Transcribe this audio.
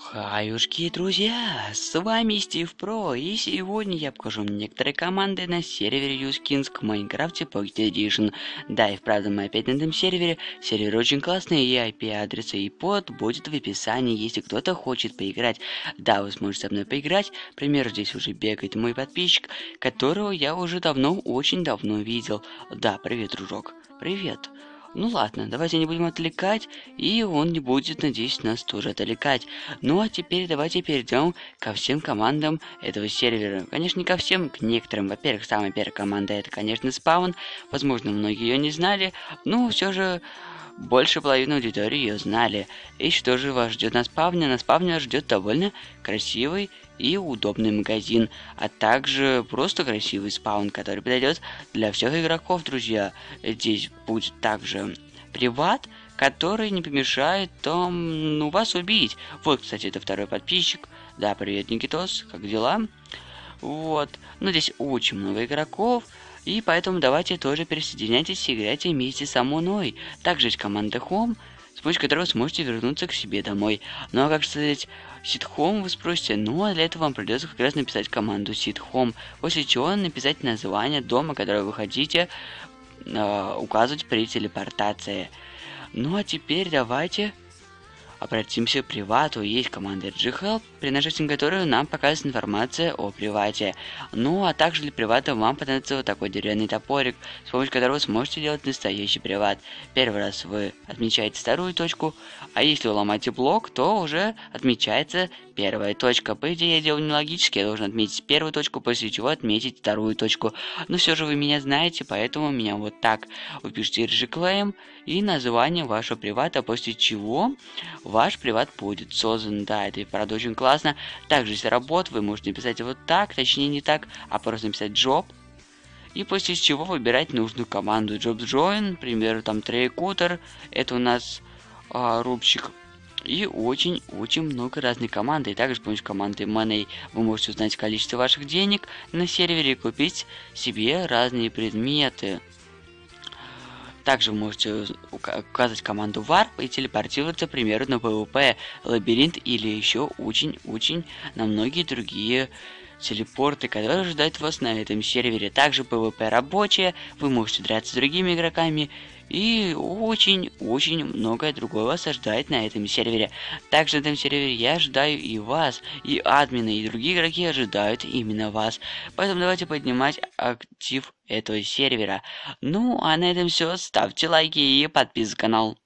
Хаюшки, друзья, с вами Стив Про, и сегодня я покажу вам некоторые команды на сервере Юскинс в Майнкрафте Pocket Edition. Да, и вправду мы опять на этом сервере. Сервер очень классный, и IP-адреса и под будет в описании, если кто-то хочет поиграть. Да, вы сможете со мной поиграть. К примеру, здесь уже бегает мой подписчик, которого я уже давно, очень давно видел. Да, привет, дружок, привет. Ну ладно, давайте не будем отвлекать, и он не будет, надеюсь, нас тоже отвлекать. Ну а теперь давайте перейдем ко всем командам этого сервера. Конечно, не ко всем, к некоторым. Во-первых, самая первая команда это, конечно, спаун. Возможно, многие ее не знали, но все же больше половины аудитории ее знали. И что же вас ждет на спавне? На спавне вас ждет довольно красивый и удобный магазин, а также просто красивый спаун, который подойдет для всех игроков, друзья. Здесь будет также приват, который не помешает вас убить. Вот, кстати, это второй подписчик. Да, привет, Никитос, как дела? Вот, ну здесь очень много игроков, и поэтому давайте тоже присоединяйтесь и играйте вместе со мной. Также есть команда Home, с помощью которой вы сможете вернуться к себе домой. Ну а как сказать Sit Home, вы спросите? Ну а для этого вам придется как раз написать команду Sit Home, после чего написать название дома, которое вы хотите указывать при телепортации. Ну а теперь давайте обратимся к привату. Есть команда ghelp, при нажатии которой нам показывается информация о привате. Ну а также для привата вам понадобится вот такой деревянный топорик, с помощью которого вы сможете делать настоящий приват. Первый раз вы отмечаете вторую точку, а если вы ломаете блок, то уже отмечается первая точка. По идее, я делаю нелогически, я должен отметить первую точку, после чего отметить вторую точку. Но все же вы меня знаете, поэтому у меня вот так. Вы пишете rgclaim и название вашего привата, после чего ваш приват будет создан. Да, это и правда очень классно. Также, если работа, вы можете написать вот так, точнее не так, а просто написать job. И после чего выбирать нужную команду. Jobs join, к примеру, там Treycutter, это у нас рубчик. И очень-очень много разных команд. И также с помощью команды Money вы можете узнать количество ваших денег на сервере и купить себе разные предметы. Также вы можете указать команду Warp и телепортироваться, к примеру, на PvP, лабиринт или еще очень-очень на многие другие телепорты, которые ожидают вас на этом сервере. Также PvP рабочие, вы можете драться с другими игроками и очень-очень многое другое вас ожидает на этом сервере. Также на этом сервере я ожидаю и вас, и админы, и другие игроки ожидают именно вас. Поэтому давайте поднимать актив этого сервера. Ну, а на этом все. Ставьте лайки и подписывайтесь на канал.